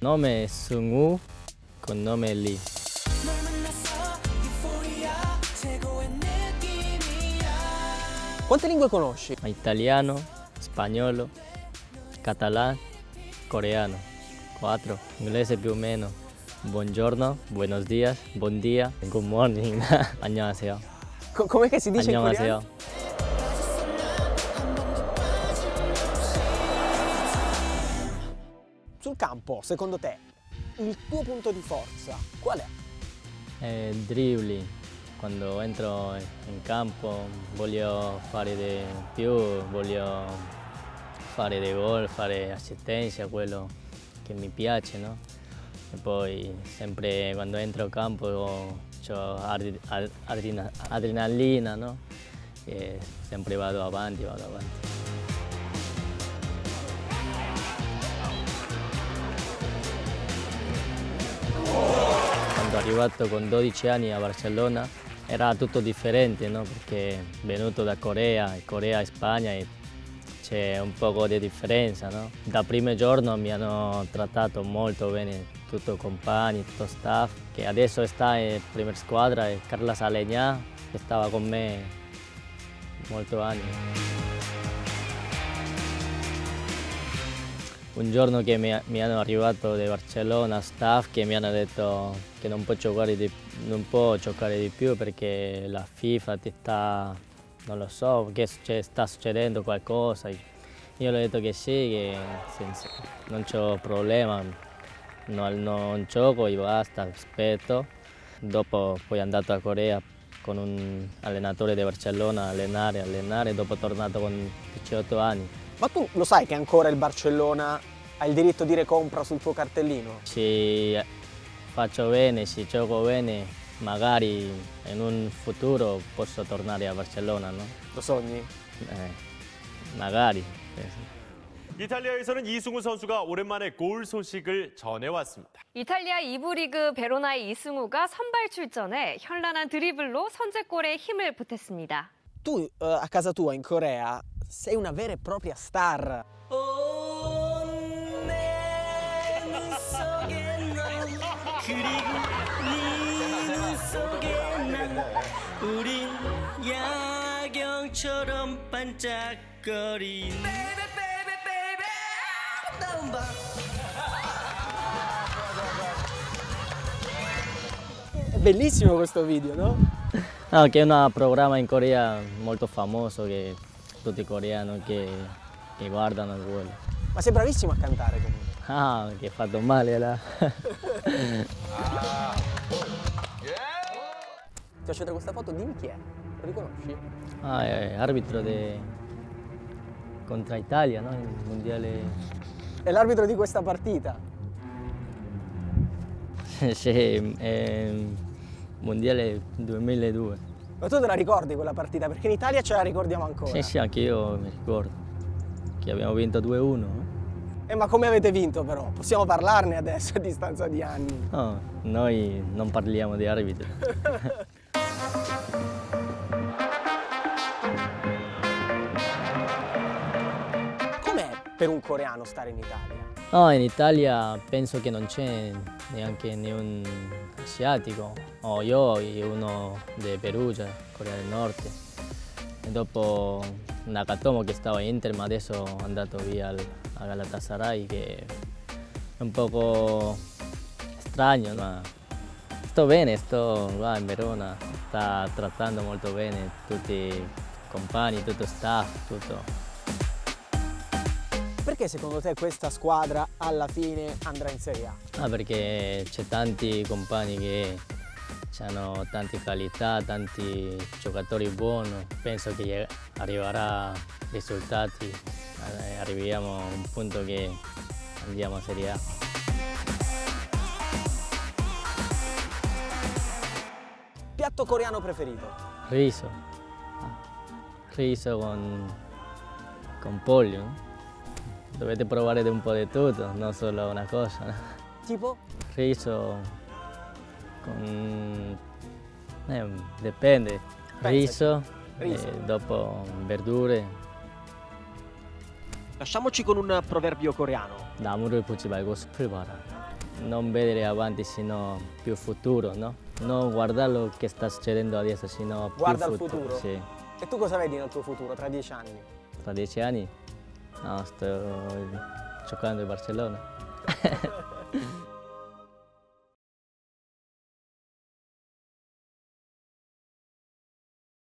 Nome Sung-woo, cognome Lee. Quante lingue conosci? Italiano, spagnolo, catalán, coreano. 4. Inglese più o meno. Buongiorno, buenos días, buon dia, good morning. 안녕하세요. Com'è che si dice in coreano? 안녕하세요. Sul campo, secondo te, il tuo punto di forza qual è? Dribbling. Quando entro in campo voglio fare di più, voglio fare dei gol, fare assistenza, quello che mi piace, no? E poi sempre quando entro in campo ho adrenalina, no? E sempre vado avanti, vado avanti. Quando sono arrivato con 12 anni a Barcellona era tutto differente, no? Perché venuto da Corea, Corea e Spagna e c'è un po' di differenza, no? Da primo giorno mi hanno trattato molto bene, tutti i compagni, tutto il staff, che adesso sta in prima squadra, è Carla Salegna, che stava con me molti anni. Un giorno che mi hanno arrivato da Barcellona, staff che mi hanno detto che non può giocare di più perché la FIFA ti sta, non lo so, che sta succedendo qualcosa. Io ho detto che sì, che non c'ho problema, non gioco e basta, aspetto. Dopo poi andato a Corea con un allenatore di Barcellona, allenare, dopo tornato con 18 anni. Ma tu lo sai che ancora il Barcellona ha il diritto di recompra sul tuo cartellino? Se faccio bene, se gioco bene, magari in un futuro posso tornare a Barcellona, no? Lo sogni? magari. 이탈리아에서는 이승우 선수가 오랜만에 골 소식을 전해왔습니다. 이탈리아 2부 리그 베로나의 이승우가 선발 출전해 현란한 드리블로 선제골에 힘을 보탰습니다. Tu a casa tua in Corea sei una vera e propria star. 우린 야경처럼 반짝거린 È bellissimo questo video, no? No, che è un programma in Corea molto famoso che tutti i coreani che guardano quello. Ma sei bravissimo a cantare comunque. Ah, che hai fatto male là. Ti faccio vedere questa foto, dimmi chi è. Lo riconosci? Ah, è arbitro contro Italia, no? Il mondiale. È l'arbitro di questa partita. Sì, è mondiale 2002. Ma tu te la ricordi quella partita? Perché in Italia ce la ricordiamo ancora. Sì, sì, anche io mi ricordo che abbiamo vinto 2-1. Ma come avete vinto però? Possiamo parlarne adesso a distanza di anni. No, noi non parliamo di arbitri. Com'è per un coreano stare in Italia? No, in Italia penso che non c'è neanche un asiatico. Io e uno di Perugia, Corea del Nord. E dopo Nakatomo che stava in Inter, ma adesso è andato via a Galatasaray, che è un poco strano, ma sto bene, sto qua in Verona, sta trattando molto bene tutti i compagni, tutto il staff, tutto. Perché secondo te questa squadra alla fine andrà in Serie A? Perché c'è tanti compagni che hanno tante qualità, tanti giocatori buoni, penso che arriverà risultati, arriviamo a un punto che andiamo a Serie A. Piatto coreano preferito? Riso, riso con pollo, no? Dovete provare un po' di tutto, non solo una cosa. No? Tipo? Riso con... dipende. Riso, Riso. E dopo verdure. Lasciamoci con un proverbio coreano. 나무를 보지 말고 숲을 봐라. non vedere avanti, sino più futuro, no? Non guardare lo che sta succedendo adesso, sino Guarda più al futuro? Sì. E tu cosa vedi nel tuo futuro tra 10 anni? Tra 10 anni? No, sto giocando in Barcellona.